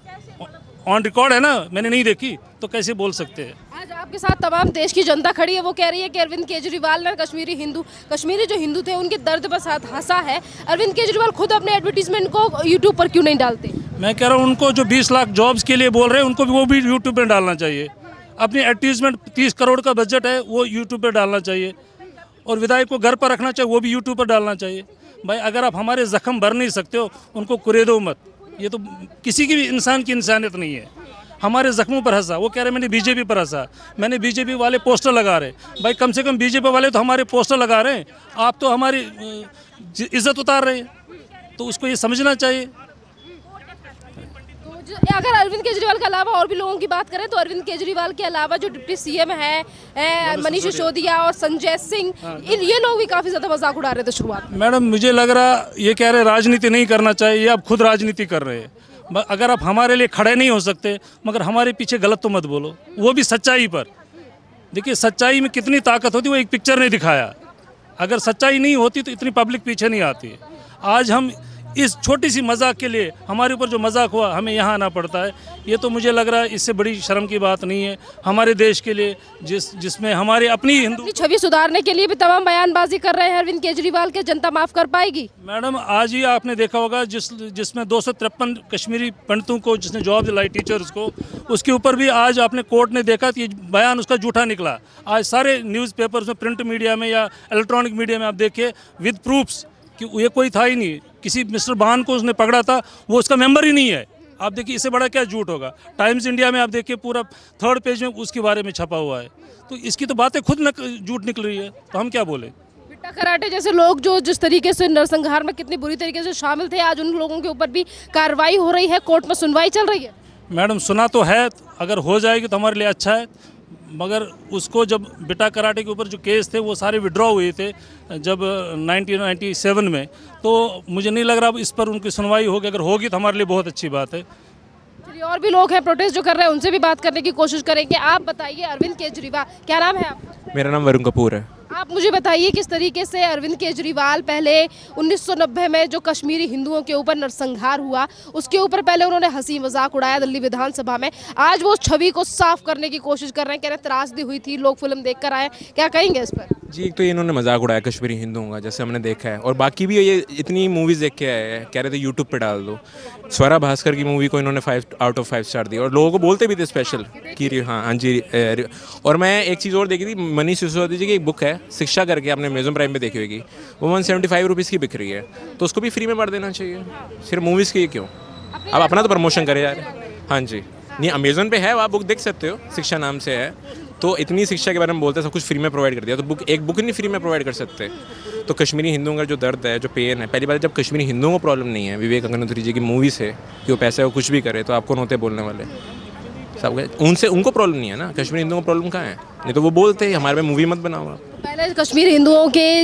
ऑन रिकॉर्ड है ना, मैंने नहीं देखी तो कैसे बोल सकते हैं? आज आपके साथ तमाम देश की जनता खड़ी है, वो कह रही है कि अरविंद केजरीवाल ने कश्मीरी हिंदू कश्मीरी जो हिंदू थे उनके दर्द पर साथ हंसा है। अरविंद केजरीवाल खुद अपने एडवर्टीजमेंट को यूट्यूब पर क्यों नहीं डालते? मैं कह रहा हूँ उनको जो बीस लाख जॉब्स के लिए बोल रहे हैं उनको भी वो भी यूट्यूब पर डालना चाहिए। अपनी एडवर्टीजमेंट तीस करोड़ का बजट है वो यूट्यूब पर डालना चाहिए, और विधायक को घर पर रखना चाहिए वो भी यूट्यूब पर डालना चाहिए। भाई अगर आप हमारे जख्म भर नहीं सकते हो उनको कुरेदो मत, ये तो किसी की भी इंसान की इंसानियत नहीं है। हमारे जख्मों पर हंसा, वो कह रहे मैंने बीजेपी पर हंसा, मैंने बीजेपी वाले पोस्टर लगा रहे। भाई कम से कम बीजेपी वाले तो हमारे पोस्टर लगा रहे हैं, आप तो हमारी इज्जत उतार रहे हैं, तो उसको ये समझना चाहिए। अगर अरविंद केजरीवाल के अलावा और भी लोगों की बात करें तो अरविंद केजरीवाल के अलावा जो डिप्टी सीएम है मनीष सिसोदिया और संजय सिंह, ये लोग भी काफी ज्यादा मजाक उड़ा रहे थे शुरुआत में। मैडम मुझे लग रहा ये कह रहे राजनीति नहीं करना चाहिए, आप खुद राजनीति कर रहे हैं। अगर आप हमारे लिए खड़े नहीं हो सकते मगर हमारे पीछे गलत तो मत बोलो, वो भी सच्चाई पर। देखिए सच्चाई में कितनी ताकत होती है वो एक पिक्चर ने दिखाया, अगर सच्चाई नहीं होती तो इतनी पब्लिक पीछे नहीं आती है। आज हम इस छोटी सी मजाक के लिए हमारे ऊपर जो मजाक हुआ हमें यहाँ आना पड़ता है। ये तो मुझे लग रहा है इससे बड़ी शर्म की बात नहीं है हमारे देश के लिए, जिस जिसमें हमारे अपनी हिंदू अपनी छवि सुधारने के लिए भी तमाम बयानबाजी कर रहे हैं अरविंद केजरीवाल के। जनता माफ कर पाएगी? मैडम आज ही आपने देखा होगा जिस जिसमें दो सौ तिरपन कश्मीरी पंडितों को जिसने जॉब दिलाई टीचर्स को, उसके ऊपर भी आज आपने कोर्ट ने देखा कि बयान उसका झूठा निकला। आज सारे न्यूज़पेपर्स में, प्रिंट मीडिया में या इलेक्ट्रॉनिक मीडिया में आप देखिए विद प्रूफ्स कि ये कोई था ही नहीं, किसी मिस्टर बान को उसने पकड़ा था, वो उसका मेंबर ही नहीं है। आप देखिए इससे बड़ा क्या झूठ होगा। टाइम्स इंडिया में आप देखिए पूरा थर्ड पेज में उसके बारे में छपा हुआ है, तो इसकी तो बातें खुद झूठ निकल रही है, तो हम क्या बोले। बिट्टा कराटे जैसे लोग जो जिस तरीके से नरसंहार में कितनी बुरी तरीके से शामिल थे, आज उन लोगों के ऊपर भी कार्रवाई हो रही है, कोर्ट में सुनवाई चल रही है। मैडम सुना तो है, अगर हो जाएगी तो हमारे लिए अच्छा है, मगर उसको जब बिट्टा कराटे के ऊपर जो केस थे वो सारे विड्रॉ हुए थे जब नाइनटीन नाइंटी सेवन में, तो मुझे नहीं लग रहा इस पर उनकी सुनवाई होगी। अगर होगी तो हमारे लिए बहुत अच्छी बात है। चलिए और भी लोग हैं प्रोटेस्ट जो कर रहे हैं, उनसे भी बात करने की कोशिश करेंगे। आप बताइए अरविंद केजरीवाल, क्या नाम है आपका? मेरा नाम वरुण कपूर है। आप मुझे बताइए किस तरीके से अरविंद केजरीवाल पहले उन्नीस सौ नब्बे में जो कश्मीरी हिंदुओं के ऊपर नरसंहार हुआ उसके ऊपर पहले उन्होंने हंसी मजाक उड़ाया दिल्ली विधानसभा में, आज वो छवि को साफ करने की कोशिश कर रहे हैं, कह रहे हैं त्रासदी हुई थी, लोग फिल्म देख कर आए, क्या कहेंगे इस पर? जी एक तो इन्होंने मजाक उड़ाया कश्मीरी हिंदुओं का, जैसे हमने देखा है, और बाकी भी ये इतनी मूवीज़ देख के आए हैं, कह रहे थे यूट्यूब पे डाल दो। स्वरा भास्कर की मूवी को इन्होंने five out of five star दिया और लोगों को बोलते भी थे स्पेशल कि हाँ हाँ जी। और मैं एक चीज़ और देखी थी, मनीष सिसोदिया जी की एक बुक है शिक्षा करके, आपने अमेज़न प्राइम पे देखी होगी, वो वन सेवेंटी फाइव रुपीज़ की बिक रही है, तो उसको भी फ्री में पढ़ देना चाहिए। सिर्फ मूवीज़ की क्यों, आप अपना तो प्रमोशन करें यार। हाँ जी, नहीं अमेज़न पे है, आप बुक देख सकते हो, शिक्षा नाम से है। तो इतनी शिक्षा के बारे में बोलते हैं, सब कुछ फ्री में प्रोवाइड कर दिया, तो बुक एक बुक नहीं फ्री में प्रोवाइड कर सकते। तो कश्मीरी हिंदुओं का जो दर्द है, जो पेन है, पहली बात जब कश्मीरी हिंदुओं को प्रॉब्लम नहीं है, विवेक अग्निहोत्री जी की मूवी से कि वो पैसे वो कुछ भी करे, तो आप कौन होते बोलने वाले? सब उनसे उनको प्रॉब्लम नहीं है ना, कश्मीरी हिंदुओं को प्रॉब्लम कहाँ है? नहीं तो वो बोलते हैं हमारे में मूवी मत बनाओ आप। पहले कश्मीरी हिंदुओं के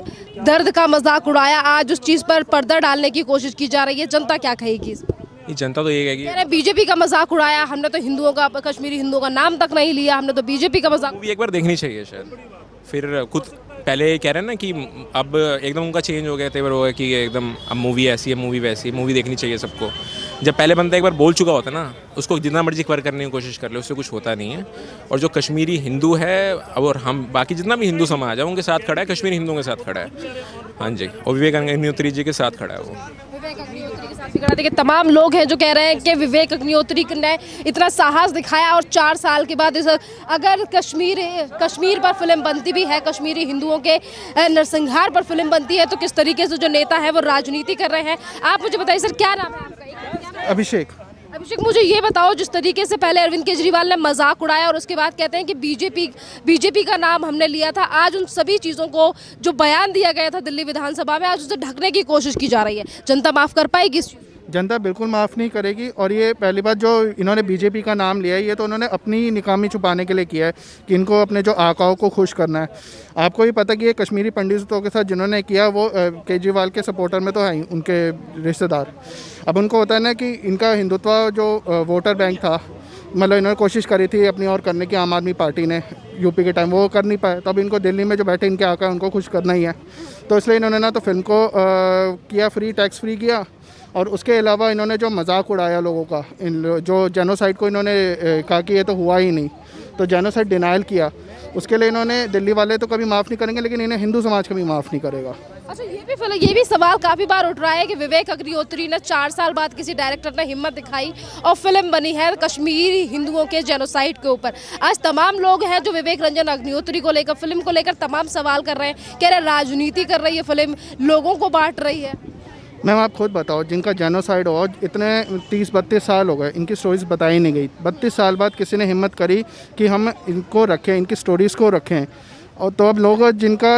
दर्द का मजाक उड़ाया, आज उस चीज़ पर पर्दा डालने की कोशिश की जा रही है, जनता क्या कहेगी? जनता तो ये कहेगी बीजेपी का मजाक उड़ाया, हमने तो हिंदुओं का, कश्मीरी हिंदुओं का नाम तक नहीं लिया, हमने तो बीजेपी का मजाक। मूवी एक बार देखनी चाहिए शायद, फिर खुद पहले कह रहे हैं ना कि अब एकदम उनका चेंज हो गया, तेवर हो गया कि एकदम अब मूवी ऐसी है, मूवी वैसी है, मूवी देखनी चाहिए सबको। जब पहले बंदा एक बार बोल चुका होता है ना, उसको जितना मर्जी एक बार करने की कोशिश कर ले, उससे कुछ होता नहीं है। और जो कश्मीरी हिंदू है और हम बाकी जितना भी हिंदू समाज है उनके साथ खड़ा है, कश्मीरी हिंदुओं के साथ खड़ा है। हाँ जी, और विवेक अग्निहोत्री जी के साथ खड़ा है वो। विवेक अग्निहोत्री के साथ खड़ा देखिए, तमाम लोग हैं जो कह रहे हैं कि विवेक अग्निहोत्री ने इतना साहस दिखाया और चार साल के बाद इस अगर कश्मीर कश्मीर पर फिल्म बनती भी है, कश्मीरी हिंदुओं के नरसंहार पर फिल्म बनती है, तो किस तरीके से जो नेता है वो राजनीति कर रहे हैं। आप मुझे बताइए सर, क्या नाम है आपका? अभिषेक। अभिषेक, मुझे ये बताओ, जिस तरीके से पहले अरविंद केजरीवाल ने मजाक उड़ाया और उसके बाद कहते हैं कि बीजेपी बीजेपी का नाम हमने लिया था, आज उन सभी चीज़ों को जो बयान दिया गया था दिल्ली विधानसभा में, आज उसे ढकने की कोशिश की जा रही है, जनता माफ़ कर पाएगी? जनता बिल्कुल माफ़ नहीं करेगी। और ये पहली बात जो इन्होंने बीजेपी का नाम लिया है, ये तो उन्होंने अपनी निकामी छुपाने के लिए किया है कि इनको अपने जो आकाओं को खुश करना है। आपको भी पता कि ये कश्मीरी पंडितों के साथ जिन्होंने किया वो केजरीवाल के सपोर्टर में तो है ही, उनके रिश्तेदार। अब उनको होता है ना कि इनका हिंदुत्व जो वोटर बैंक था, मतलब इन्होंने कोशिश करी थी अपनी और करने की, आम आदमी पार्टी ने यूपी के टाइम वो कर नहीं पाए, तब इनको दिल्ली में जो बैठे इनके आका उनको खुश करना ही है। तो इसलिए इन्होंने ना तो फिल्म को आ, किया फ्री, टैक्स फ्री किया, और उसके अलावा इन्होंने जो मजाक उड़ाया लोगों का, इन जो जेनोसाइड को इन्होंने कहा कि ये तो हुआ ही नहीं, तो जेनोसाइड डिनाइल किया, उसके लिए इन्होंने दिल्ली वाले तो कभी माफ़ नहीं करेंगे, लेकिन इन्हें हिंदू समाज कभी माफ़ नहीं करेगा। अच्छा, ये भी फिल्म ये भी सवाल काफ़ी बार उठ रहा है कि विवेक अग्निहोत्री ने चार साल बाद किसी डायरेक्टर ने हिम्मत दिखाई और फिल्म बनी है कश्मीरी हिंदुओं के जेनोसाइड के ऊपर। आज तमाम लोग हैं जो विवेक रंजन अग्निहोत्री को लेकर, फिल्म को लेकर तमाम सवाल कर रहे हैं, कह रहे राजनीति कर रही है फिल्म, लोगों को बांट रही है। मैम आप खुद बताओ, जिनका जेनोसाइड हो इतने तीस बत्तीस साल हो गए, इनकी स्टोरीज बताई नहीं गई, बत्तीस साल बाद किसी ने हिम्मत करी कि हम इनको रखें, इनकी स्टोरीज़ को रखें। और तो अब लोग जिनका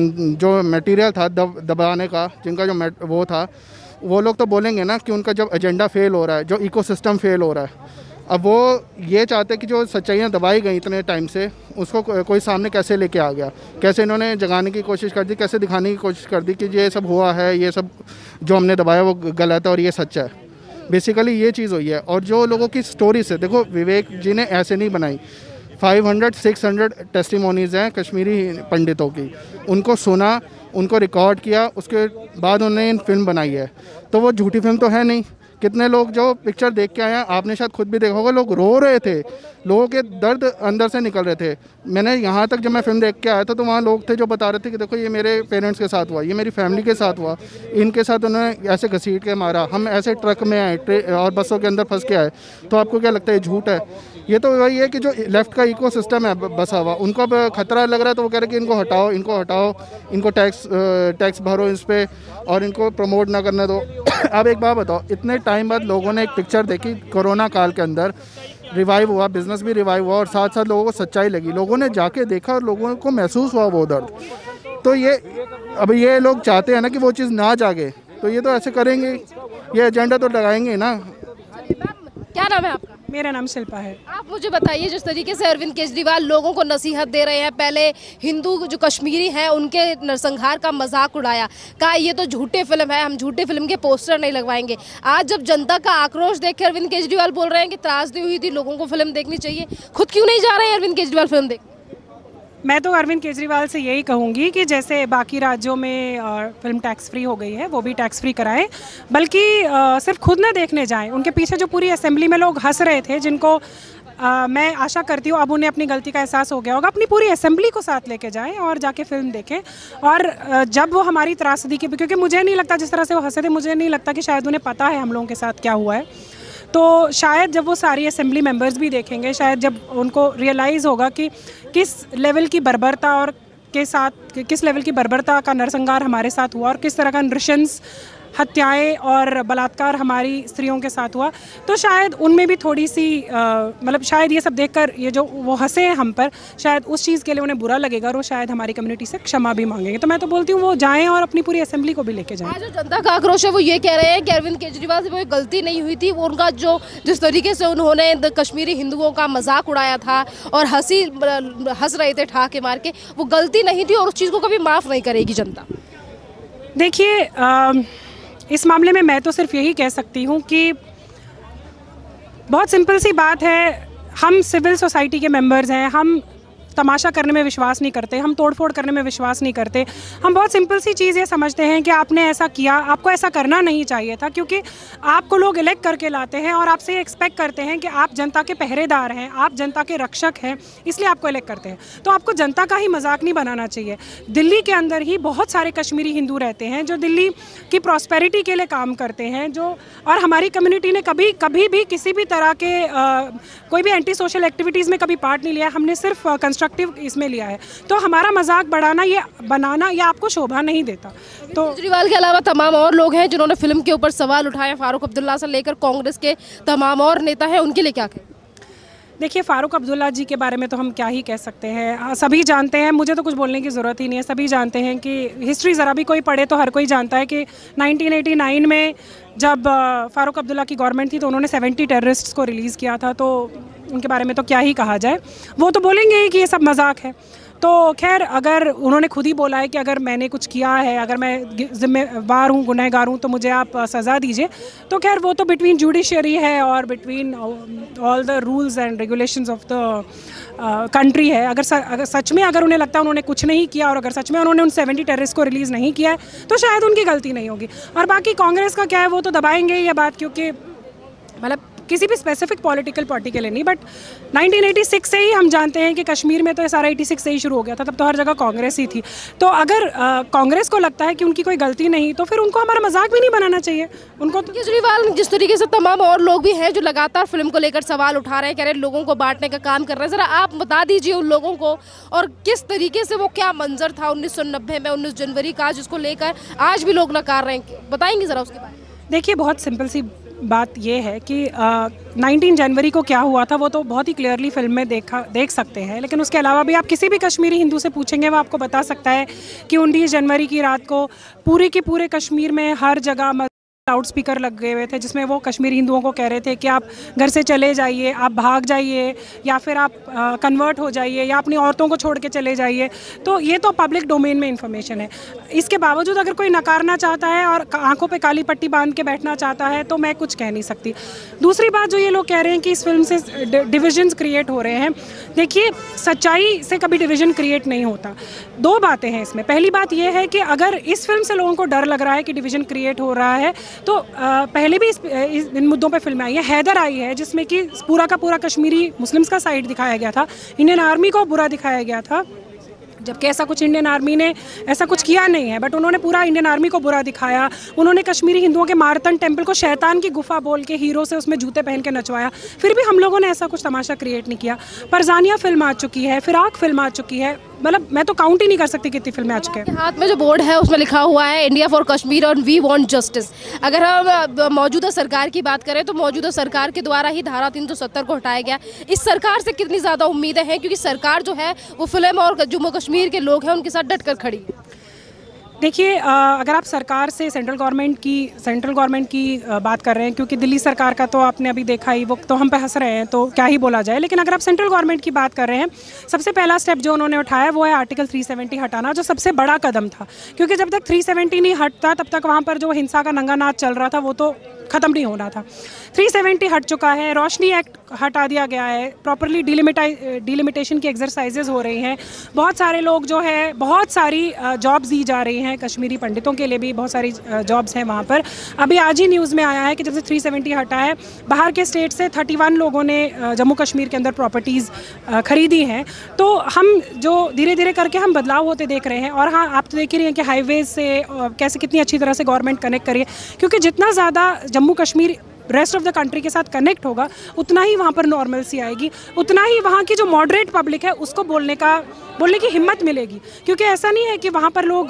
जो मटेरियल था दब दबाने का, जिनका जो वो था, वो लोग तो बोलेंगे ना कि उनका जब एजेंडा फेल हो रहा है, जो इकोसिस्टम फेल हो रहा है, अब वो ये चाहते हैं कि जो सच्चाइयाँ दबाई गई इतने टाइम से, उसको को, कोई सामने कैसे लेके आ गया, कैसे इन्होंने जगाने की कोशिश कर दी, कैसे दिखाने की कोशिश कर दी कि ये सब हुआ है, ये सब जो हमने दबाया वो गलत है और ये सच्चा है। बेसिकली ये चीज़ हुई है। और जो लोगों की स्टोरी से, देखो विवेक जी ने ऐसे नहीं बनाई, पाँच सौ छह सौ टेस्टिमोनीज़ हैं कश्मीरी पंडितों की, उनको सुना, उनको रिकॉर्ड किया, उसके बाद उन्होंने फिल्म बनाई है। तो वो झूठी फिल्म तो है नहीं। कितने लोग जो पिक्चर देख के आए हैं, आपने शायद खुद भी देखा होगा, लोग रो रहे थे, लोगों के दर्द अंदर से निकल रहे थे। मैंने यहाँ तक जब मैं फिल्म देख के आया था तो वहाँ लोग थे जो बता रहे थे कि देखो ये मेरे पेरेंट्स के साथ हुआ, ये मेरी फैमिली के साथ हुआ, इनके साथ उन्होंने ऐसे घसीट के मारा, हम ऐसे ट्रक में आए और बसों के अंदर फंस के आए। तो आपको क्या लगता है ये झूठ है? ये तो वही है कि जो लेफ्ट का इको सिस्टम है बसा हुआ, उनको अब खतरा लग रहा है तो वो कह रहे हैं कि इनको हटाओ, इनको हटाओ, इनको टैक्स टैक्स भरो इस पर और इनको प्रमोट ना करने दो। अब एक बात बताओ, इतने टाइम बाद लोगों ने एक पिक्चर देखी, कोरोना काल के अंदर रिवाइव हुआ, बिजनेस भी रिवाइव हुआ और साथ साथ लोगों को सच्चाई लगी, लोगों ने जाके देखा और लोगों को महसूस हुआ वो दर्द। तो ये अब ये लोग चाहते हैं ना कि वो चीज़ ना जागे, तो ये तो ऐसे करेंगे, ये एजेंडा तो लगाएंगे ना। क्या नाम है आपका? मेरा नाम शिल्पा है। आप मुझे बताइए, जिस तरीके से अरविंद केजरीवाल लोगों को नसीहत दे रहे हैं, पहले हिंदू जो कश्मीरी हैं उनके नरसंहार का मजाक उड़ाया, कहा ये तो झूठे फिल्म है, हम झूठे फिल्म के पोस्टर नहीं लगवाएंगे। आज जब जनता का आक्रोश देख कर अरविंद केजरीवाल बोल रहे हैं कि त्रासदी हुई थी, लोगों को फिल्म देखनी चाहिए, खुद क्यों नहीं जा रहे हैं अरविंद केजरीवाल फिल्म देख? मैं तो अरविंद केजरीवाल से यही कहूँगी कि जैसे बाकी राज्यों में आ, फिल्म टैक्स फ्री हो गई है, वो भी टैक्स फ्री कराएं, बल्कि आ, सिर्फ खुद ना देखने जाएं। उनके पीछे जो पूरी असेंबली में लोग हंस रहे थे, जिनको आ, मैं आशा करती हूँ अब उन्हें अपनी गलती का एहसास हो गया होगा, अपनी पूरी असेंबली को साथ लेके जाएं और जाके फिल्म देखें। और आ, जब वो हमारी त्रासदी की, क्योंकि मुझे नहीं लगता जिस तरह से वो हंसे थे, मुझे नहीं लगता कि शायद उन्हें पता है हम लोगों के साथ क्या हुआ है। तो शायद जब वो सारी असेंबली मेंबर्स भी देखेंगे, शायद जब उनको रियलाइज़ होगा कि किस लेवल की बर्बरता और के साथ किस लेवल की बर्बरता का नरसंहार हमारे साथ हुआ और किस तरह का नृशंस हत्याएं और बलात्कार हमारी स्त्रियों के साथ हुआ, तो शायद उनमें भी थोड़ी सी मतलब शायद ये सब देखकर ये जो वो हंसे हैं हम पर, शायद उस चीज़ के लिए उन्हें बुरा लगेगा और वो शायद हमारी कम्युनिटी से क्षमा भी मांगेंगे। तो मैं तो बोलती हूँ वो जाएं और अपनी पूरी असेंबली को भी लेके जाएं। जो जनता का आक्रोश है वो ये कह रहे हैं कि अरविंद केजरीवाल से कोई गलती नहीं हुई थी, वो उनका जो जिस तरीके से उन्होंने कश्मीरी हिंदुओं का मजाक उड़ाया था और हंसी हंस रहे थे ठाके मार के, वो गलती नहीं थी और उस चीज़ को कभी माफ़ नहीं करेगी जनता। देखिए, इस मामले में मैं तो सिर्फ यही कह सकती हूँ कि बहुत सिंपल सी बात है, हम सिविल सोसाइटी के मेंबर्स हैं, हम तमाशा करने में विश्वास नहीं करते, हम तोड़फोड़ करने में विश्वास नहीं करते। हम बहुत सिंपल सी चीज़ ये समझते हैं कि आपने ऐसा किया, आपको ऐसा करना नहीं चाहिए था, क्योंकि आपको लोग इलेक्ट करके लाते हैं और आपसे एक्सपेक्ट करते हैं कि आप जनता के पहरेदार हैं, आप जनता के रक्षक हैं, इसलिए आपको इलेक्ट करते हैं। तो आपको जनता का ही मजाक नहीं बनाना चाहिए। दिल्ली के अंदर ही बहुत सारे कश्मीरी हिंदू रहते हैं जो दिल्ली की प्रॉस्पेरिटी के लिए काम करते हैं, जो और हमारी कम्युनिटी ने कभी कभी भी किसी भी तरह के आ, कोई भी एंटी सोशल एक्टिविटीज़ में कभी पार्ट नहीं लिया, हमने सिर्फ कंस्ट्रक्टिव इसमें लिया है। तो हमारा मजाक बढ़ाना, ये बनाना, ये आपको शोभा नहीं देता। तो केजरीवाल के अलावा तमाम और लोग हैं जिन्होंने फिल्म के ऊपर सवाल उठाए, फारूक अब्दुल्ला से लेकर कांग्रेस के तमाम और नेता हैं, उनके लिए क्या कहें? देखिए, फ़ारूक अब्दुल्ला जी के बारे में तो हम क्या ही कह सकते हैं, सभी जानते हैं, मुझे तो कुछ बोलने की ज़रूरत ही नहीं है। सभी जानते हैं कि हिस्ट्री ज़रा भी कोई पढ़े तो हर कोई जानता है कि नाइनटीन एटी नाइन में जब फ़ारूक अब्दुल्ला की गवर्नमेंट थी तो उन्होंने सेवेंटी टेररिस्ट्स को रिलीज़ किया था। तो उनके बारे में तो क्या ही कहा जाए, वो तो बोलेंगे ही कि ये सब मजाक है। तो खैर, अगर उन्होंने खुद ही बोला है कि अगर मैंने कुछ किया है, अगर मैं जिम्मेवार हूँ, गुनहगार हूँ, तो मुझे आप सज़ा दीजिए, तो खैर वो तो बिटवीन जुडिशरी है और between all the rules and regulations of the country है। अगर, स, अगर सच में अगर उन्हें लगता है उन्होंने कुछ नहीं किया और अगर सच में उन्होंने उन सेवेंटी टेररिस्ट को रिलीज़ नहीं किया है तो शायद उनकी गलती नहीं होगी। और बाकी कांग्रेस का क्या है, वो तो दबाएंगे ये बात, क्योंकि मतलब किसी भी स्पेसिफिक पॉलिटिकल पार्टी के लिए नहीं, बट नाइनटीन एटी सिक्स से ही हम जानते हैं कि कश्मीर में तो ये सारा छियासी से ही शुरू हो गया था, तब तो हर जगह कांग्रेस ही थी। तो अगर कांग्रेस को लगता है कि उनकी कोई गलती नहीं, तो फिर उनको हमारा मजाक भी नहीं बनाना चाहिए। उनको तो केजरीवाल जिस तरीके से तमाम और लोग भी हैं जो लगातार फिल्म को लेकर सवाल उठा रहे हैं, कह रहे हैं लोगों को बांटने का काम कर रहे हैं, ज़रा आप बता दीजिए उन लोगों को, और किस तरीके से वो क्या मंजर था उन्नीस सौ नब्बे में उन्नीस जनवरी का, जिसको लेकर आज भी लोग नकार रहे हैं, बताएंगे ज़रा उसके बारे में? देखिए, बहुत सिंपल सी बात यह है कि नाइनटीन जनवरी को क्या हुआ था वो तो बहुत ही क्लियरली फिल्म में देखा देख सकते हैं, लेकिन उसके अलावा भी आप किसी भी कश्मीरी हिंदू से पूछेंगे, वो आपको बता सकता है कि उन्नीस जनवरी की रात को पूरे के पूरे कश्मीर में हर जगह लाउड स्पीकर लग गए हुए थे जिसमें वो कश्मीरी हिंदुओं को कह रहे थे कि आप घर से चले जाइए, आप भाग जाइए, या फिर आप कन्वर्ट हो जाइए, या अपनी औरतों को छोड़ के चले जाइए। तो ये तो पब्लिक डोमेन में इंफॉर्मेशन है। इसके बावजूद अगर कोई नकारना चाहता है और आंखों पे काली पट्टी बांध के बैठना चाहता है तो मैं कुछ कह नहीं सकती। दूसरी बात जो ये लोग कह रहे हैं कि इस फिल्म से डिविजन्स क्रिएट हो रहे हैं, देखिए सच्चाई से कभी डिवीजन क्रिएट नहीं होता। दो बातें हैं इसमें। पहली बात ये है कि अगर इस फिल्म से लोगों को डर लग रहा है कि डिवीजन क्रिएट हो रहा है तो आ, पहले भी इस, इस इन मुद्दों पे फिल्में आई है। हैदर आई है जिसमें कि पूरा का पूरा कश्मीरी मुस्लिम्स का साइड दिखाया गया था, इंडियन आर्मी को बुरा दिखाया गया था, जबकि ऐसा कुछ इंडियन आर्मी ने ऐसा कुछ किया नहीं है, बट उन्होंने पूरा इंडियन आर्मी को बुरा दिखाया। उन्होंने कश्मीरी हिंदुओं के मारतन टेम्पल को शैतान की गुफा बोल के हीरो से उसमें जूते पहन के नचवाया। फिर भी हम लोगों ने ऐसा कुछ तमाशा क्रिएट नहीं किया। परजानिया फिल्म आ चुकी है, फिराक फिल्म आ चुकी है, मतलब मैं तो काउंट ही नहीं कर सकती कितनी फिल्में आ चुकी हैं। हाथ में जो बोर्ड है उसमें लिखा हुआ है इंडिया फॉर कश्मीर और वी वांट जस्टिस। अगर हम मौजूदा सरकार की बात करें तो मौजूदा सरकार के द्वारा ही धारा तीन सौ सत्तर को हटाया गया। इस सरकार से कितनी ज़्यादा उम्मीदें हैं, क्योंकि सरकार जो है वो फिल्म और जम्मू कश्मीर के लोग हैं उनके साथ डट कर खड़ी है। देखिए, अगर आप सरकार से सेंट्रल गवर्नमेंट की सेंट्रल गवर्नमेंट की बात कर रहे हैं, क्योंकि दिल्ली सरकार का तो आपने अभी देखा ही, वो तो हम पे हंस रहे हैं तो क्या ही बोला जाए। लेकिन अगर आप सेंट्रल गवर्नमेंट की बात कर रहे हैं, सबसे पहला स्टेप जो उन्होंने उठाया वो है आर्टिकल तीन सौ सत्तर हटाना, जो सबसे बड़ा कदम था। क्योंकि जब तक तीन सौ सत्तर नहीं हटता तब तक वहाँ पर जो हिंसा का नंगा नाच चल रहा था वो तो ख़त्म नहीं होना था। तीन सौ सत्तर हट चुका है, रोशनी एक्ट हटा दिया गया है, प्रॉपरली डिलिमिटाइ डिलिमिटेशन की एक्सरसाइजेज हो रही हैं, बहुत सारे लोग जो है, बहुत सारी जॉब्स दी जा रही हैं, कश्मीरी पंडितों के लिए भी बहुत सारी जॉब्स हैं वहाँ पर। अभी आज ही न्यूज़ में आया है कि जब से तीन सौ सत्तर हटा है, बाहर के स्टेट से इकतीस लोगों ने जम्मू कश्मीर के अंदर प्रॉपर्टीज़ खरीदी हैं। तो हम जो धीरे धीरे करके हम बदलाव होते देख रहे हैं। और हाँ, आप तो देख ही रहे हैं कि हाईवेज से कैसे कितनी अच्छी तरह से गवर्नमेंट कनेक्ट करी है, क्योंकि जितना ज़्यादा Jammu Kashmir rest of the country के साथ कनेक्ट होगा उतना ही वहाँ पर नॉर्मलसी आएगी, उतना ही वहाँ की जो मॉडरेट पब्लिक है उसको बोलने का बोलने की हिम्मत मिलेगी। क्योंकि ऐसा नहीं है कि वहाँ पर लोग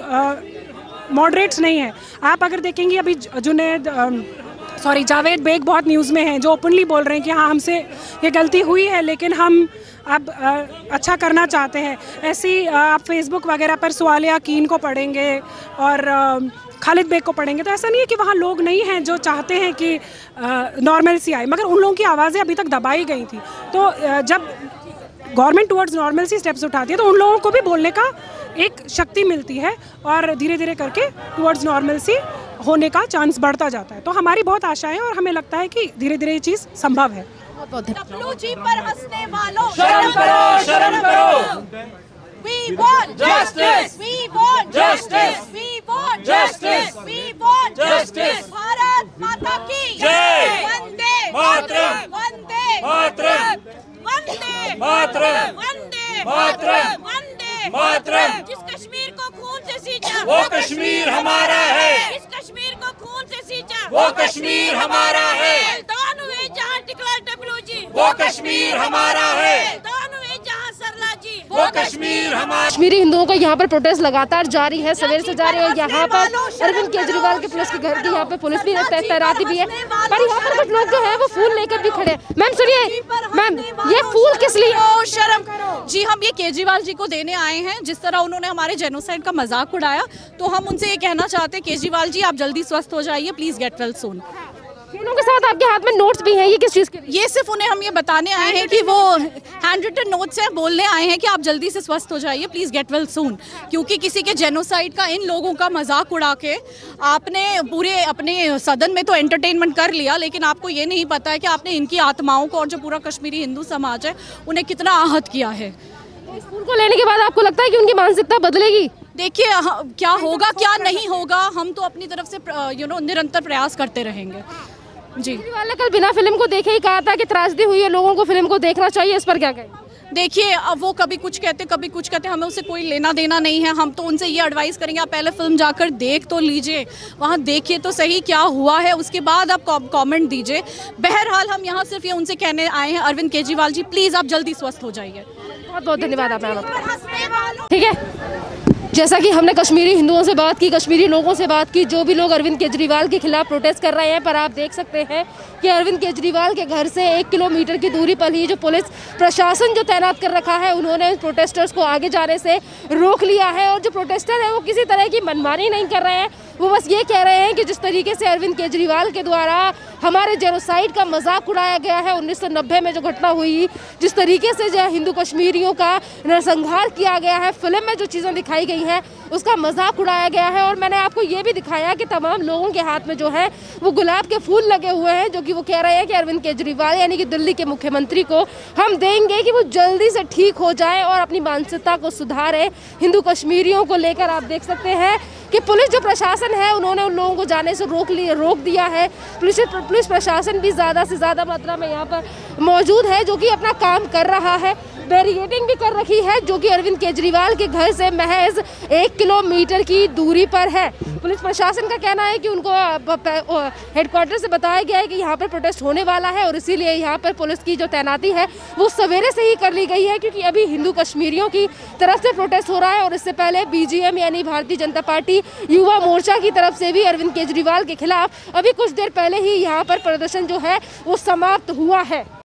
मॉडरेट्स नहीं हैं। आप अगर देखेंगे अभी जुनैद सॉरी जावेद बेग बहुत न्यूज़ में हैं, जो ओपनली बोल रहे हैं कि हाँ हमसे ये गलती हुई है लेकिन हम अब आ, अच्छा करना चाहते हैं। ऐसी आप फेसबुक वगैरह पर सुआलिया कीन को पढ़ेंगे और आ, खालिद बेग को पढ़ेंगे, तो ऐसा नहीं है कि वहाँ लोग नहीं हैं जो चाहते हैं कि नॉर्मलसी आए, मगर उन लोगों की आवाज़ें अभी तक दबाई गई थी। तो आ, जब गवर्नमेंट टुवर्ड्स नॉर्मलसी स्टेप्स उठाती है तो उन लोगों को भी बोलने का एक शक्ति मिलती है और धीरे धीरे करके टुवर्ड्स नॉर्मलसी होने का चांस बढ़ता जाता है। तो हमारी बहुत आशा है और हमें लगता है कि धीरे धीरे ये चीज़ संभव है। डब्लू जी पर हंसने वालों शर्म करो, शर्म करो। We want justice. We want justice. We want justice. We want justice. Bharat माता की जय। वंदे मातरम। वंदे मातरम। वंदे मातरम। वंदे मातरम। वंदे मातरम। जिस कश्मीर को खून से सींचा वो कश्मीर हमारा है। इस कश्मीर को खून से सींचा वो कश्मीर हमारा है। दान हुए जहाँ टिकला डब्लू जी वो कश्मीर हमारा है। दान हुए जहाँ सरला जी वो कश्मीर हमारा। कश्मीरी हिंदुओं का यहाँ पर प्रोटेस्ट लगातार जारी है, सवेर से जारी है। यहाँ पर अरविंद केजरीवाल के पुलिस के घर की यहाँ पे पुलिस भी तैनाती भी है, पर यहाँ पर कुछ लोग जो है वो फूल लेकर भी खड़े हैं। मैम सुनिए, मैम ये फूल किस लिए? ओ शर्म करो जी, हम ये केजरीवाल जी को देने आए हैं। जिस तरह उन्होंने हमारे जेनोसाइड का मजाक उड़ाया, तो हम उनसे ये कहना चाहते हैं केजरीवाल जी आप जल्दी स्वस्थ हो जाइए, प्लीज गेट वेल सून। फूलों के साथ आपके हाथ में नोट्स भी हैं, ये किस चीज़ के लिए? ये सिर्फ उन्हें हम ये बताने आए हैं कि वो हैंड रिटन नोट्स हैं, बोलने आए हैं कि आप जल्दी से स्वस्थ हो जाइए, प्लीज़ गेट वेल सून। क्योंकि किसी के जेनोसाइड का, इन लोगों का मजाक उड़ा के आपने पूरे अपने सदन में तो एंटरटेनमेंट कर लिया, लेकिन आपको ये नहीं पता है कि आपने इनकी आत्माओं को और जो पूरा कश्मीरी हिंदू समाज है उन्हें कितना आहत किया है। इस फूल को लेने के बाद आपको लगता है कि उनकी मानसिकता बदलेगी? देखिए क्या होगा क्या नहीं होगा, हम तो अपनी तरफ से यू नो निरंतर प्रयास करते रहेंगे जी। केजरीवाल ने कल बिना फिल्म को देखे ही कहा था कि त्रासदी हुई है, लोगों को फिल्म को देखना चाहिए, इस पर क्या कहें? देखिए अब वो कभी कुछ कहते कभी कुछ कहते, हमें उससे कोई लेना देना नहीं है। हम तो उनसे ये एडवाइस करेंगे आप पहले फिल्म जाकर देख तो लीजिए, वहाँ देखिए तो सही क्या हुआ है, उसके बाद आप कमेंट दीजिए। बहरहाल हम यहाँ सिर्फ ये उनसे कहने आए हैं, अरविंद केजरीवाल जी प्लीज़ आप जल्दी स्वस्थ हो जाइए। बहुत बहुत धन्यवाद आप। ठीक है, जैसा कि हमने कश्मीरी हिंदुओं से बात की, कश्मीरी लोगों से बात की, जो भी लोग अरविंद केजरीवाल के खिलाफ प्रोटेस्ट कर रहे हैं, पर आप देख सकते हैं कि अरविंद केजरीवाल के घर से एक किलोमीटर की दूरी पर ही जो पुलिस प्रशासन जो तैनात कर रखा है, उन्होंने प्रोटेस्टर्स को आगे जाने से रोक लिया है। और जो प्रोटेस्टर है वो किसी तरह की मनमानी नहीं कर रहे हैं, वो बस ये कह रहे हैं कि जिस तरीके से अरविंद केजरीवाल के द्वारा हमारे जेनोसाइड का मजाक उड़ाया गया है, उन्नीस सौ नब्बे में जो घटना हुई, जिस तरीके से जो हिंदू कश्मीरियों का नरसंहार किया गया है, फिल्म में जो चीज़ें दिखाई गई हैं उसका मजाक उड़ाया गया है। और मैंने आपको ये भी दिखाया कि तमाम लोगों के हाथ में जो है वो गुलाब के फूल लगे हुए हैं, जो कि वो कह रहे हैं कि अरविंद केजरीवाल यानी कि दिल्ली के मुख्यमंत्री को हम देंगे कि वो जल्दी से ठीक हो जाए और अपनी मानसिकता को सुधारे। हिंदू कश्मीरियों को लेकर आप देख सकते हैं कि पुलिस जो प्रशासन है उन्होंने उन लोगों को जाने से रोक लिया रोक दिया है। पुलिस पुलिस प्रशासन भी ज़्यादा से ज़्यादा मात्रा में यहाँ पर मौजूद है, जो कि अपना काम कर रहा है। बैरिकेडिंग भी कर रखी है, जो कि अरविंद केजरीवाल के घर से महज एक किलोमीटर की दूरी पर है। पुलिस प्रशासन का कहना है कि उनको हेडक्वार्टर से बताया गया है कि यहाँ पर प्रोटेस्ट होने वाला है और इसीलिए यहाँ पर पुलिस की जो तैनाती है वो सवेरे से ही कर ली गई है, क्योंकि अभी हिंदू कश्मीरियों की तरफ से प्रोटेस्ट हो रहा है। और इससे पहले बीजीएम यानी भारतीय जनता पार्टी युवा मोर्चा की तरफ से भी अरविंद केजरीवाल के खिलाफ अभी कुछ देर पहले ही यहाँ पर प्रदर्शन जो है वो समाप्त हुआ है।